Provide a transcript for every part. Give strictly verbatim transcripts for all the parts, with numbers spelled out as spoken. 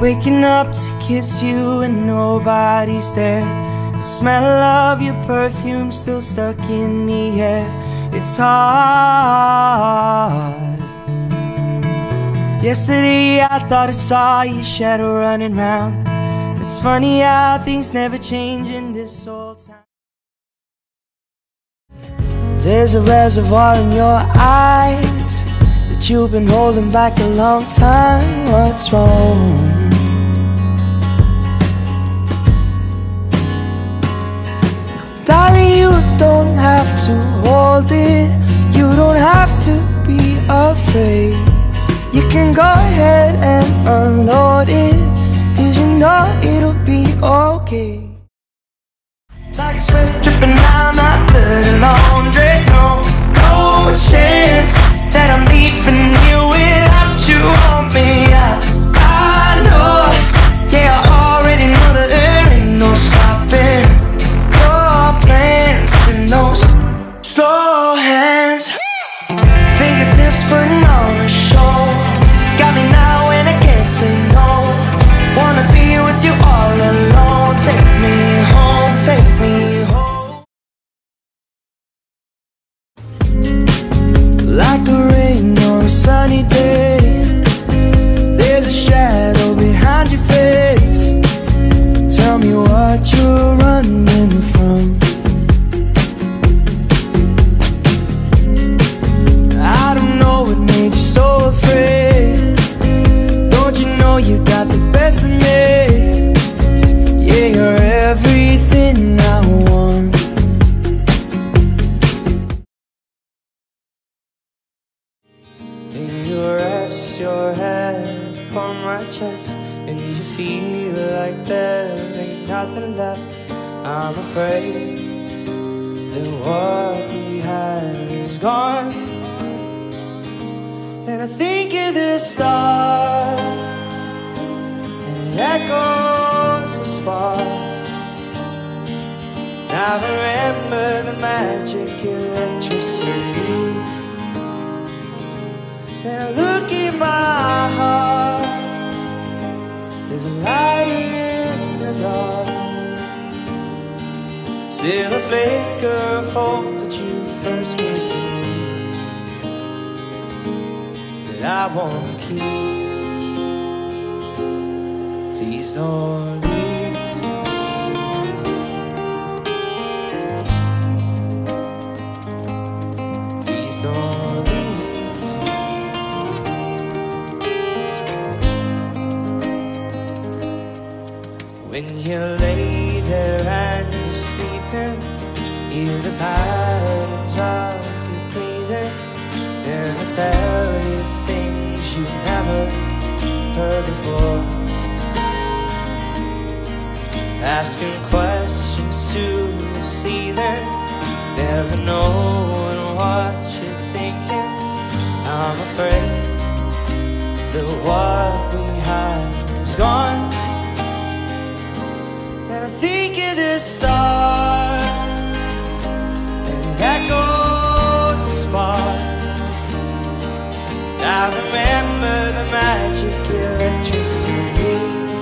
Waking up to kiss you and nobody's there. The smell of your perfume still stuck in the air. It's hard. Yesterday I thought I saw your shadow running round. It's funny how things never change in this old town. There's a reservoir in your eyes that you've been holding back a long time. What's wrong? Darling, you don't have to hold it. You don't have to be afraid. You can go ahead and unload it, 'cause you know it'll be okay. Like sweat dripping down my dirty laundry. No, no chance that I'm leaving you without you on me. I, I know, yeah, I already know that there ain't no stopping your plans and those slow hands. Fingertips putting on a show. Got me now and I can't say no. Wanna be with you all alone. Take me home, take me home. Like the rain on a sunny day, there's a shadow behind your face. Tell me what you're running from. I don't know what made you so afraid. Don't you know you got the best of me? Yeah, you're everything I want. And you rest your head upon my chest, and you feel like there ain't nothing left. I'm afraid that what we had is gone. Then I think of the stars, and it echoes a spark. I remember the magic electricity. Then I look in my heart, there's a light in the dark. Still a flicker of hope that you first gave to me, that I won't keep. Please don't leave. Please don't leave. When you lay there and you're sleeping, hear the patterns of your breathing, and I tell you things you've never heard before. Asking questions to the ceiling, never knowing what you're thinking. I'm afraid that what we had is gone. Then I think of the stars, and it echoes a spark. I remember the magic electricity.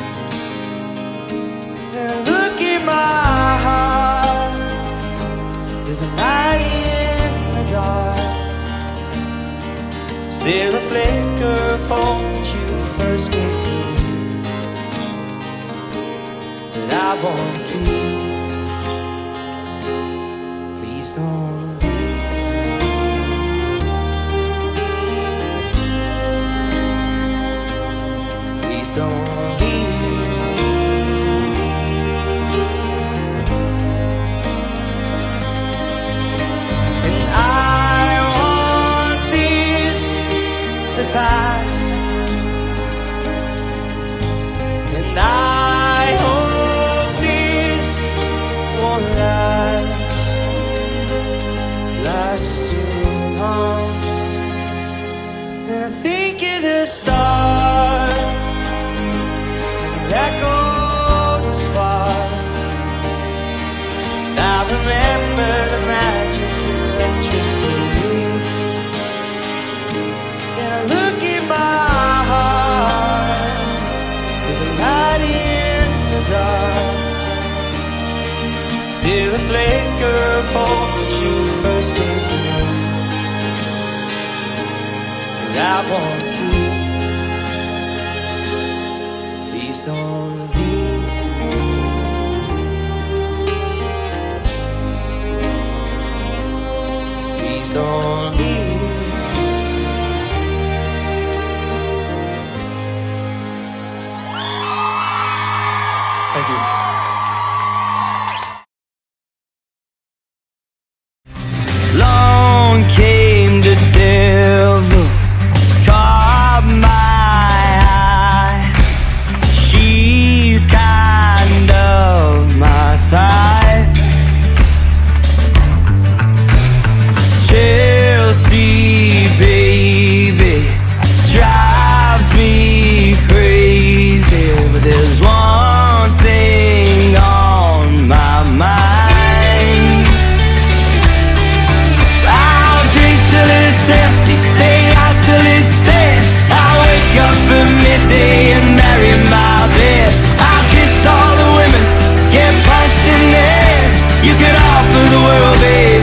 Then I look in my heart, there's a light in the dark. Still a flicker of hope that you first gave to me, that I won't keep. Please don't leave. Please don't leave. And I want this to pass, and I hope this won't last, last too long. Then I think of the stars, and it echoes a spark. I remember the magic electricity. Then I look in my the flicker of hope that you first gave to me. And I want you, please don't leave. Please don't leave. Thank you. Long came the devil, caught my eye. She's kind of my type. Chelsea, baby, drives me crazy, but there's one thing on my mind. I'll drink till it's empty, stay out till it's dead. I'll wake up at midday and marry my bed. I'll kiss all the women, get punched in the head. You could offer the world, babe.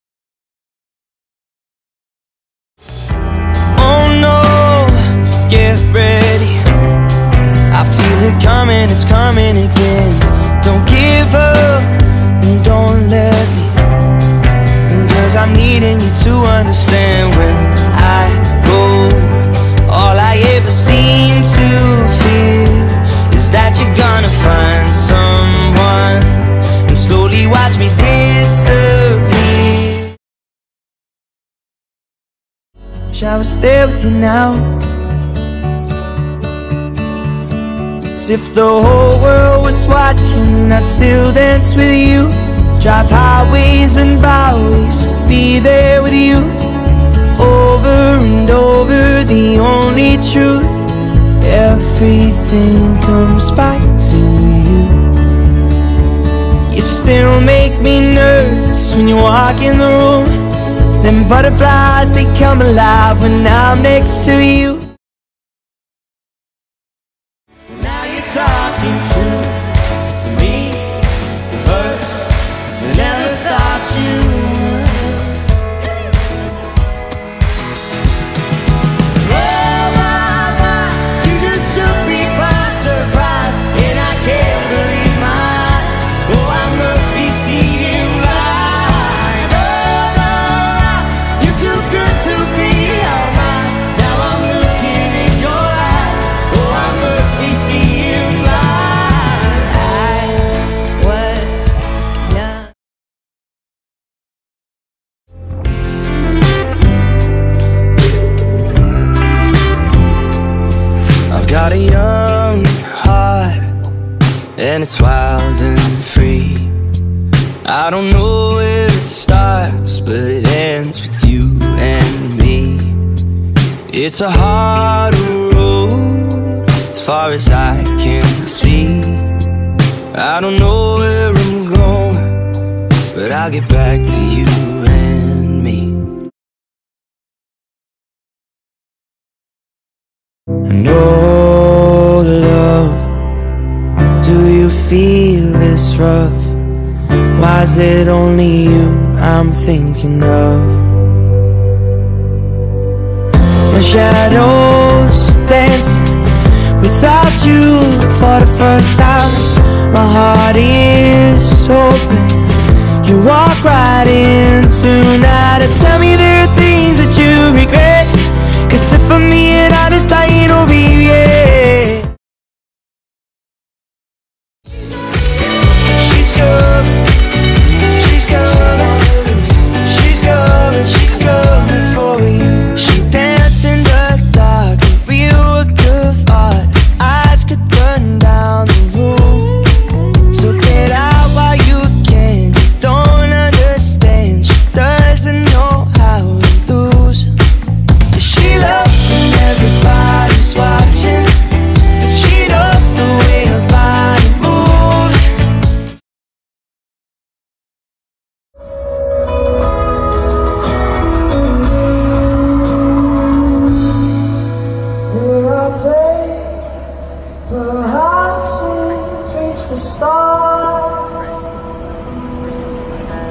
Oh no, get ready, I feel it coming, it's coming again. Don't give up, and don't let me, cause I'm needing you to understand. When I go, all I ever seem to feel is that you're gonna find someone and slowly watch me disappear. Wish I was there with you now. If the whole world was watching, I'd still dance with you. Drive highways and byways to be there with you. Over and over, the only truth. Everything comes back to you. You still make me nervous when you walk in the room. Them butterflies, they come alive when I'm next to you. Talking to me first, never thought you would. Oh my, my, you just took me by surprise, and I can't believe my eyes. Oh, I must be seeing right. Oh, oh, oh, you're too good to be all mine. Now I'm looking in your eyes. Oh, I must be seeing. Got a young heart, and it's wild and free. I don't know where it starts, but it ends with you and me. It's a hard road, as far as I can see. I don't know where I'm going, but I'll get back to you and me. No love, do you feel this rough? Why is it only you I'm thinking of? The shadows dancing without you for the first time. My heart is open, you walk right in tonight and tell me there are things that you regret. Cause if I'm being honest, I ain't over you yet. She's coming, she's coming, she's coming, she's coming for you. She danced in the dark, a real work of art. Eyes could burn down the room. So get out while you can, you don't understand. She doesn't know how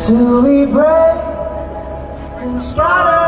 till we break and scatter.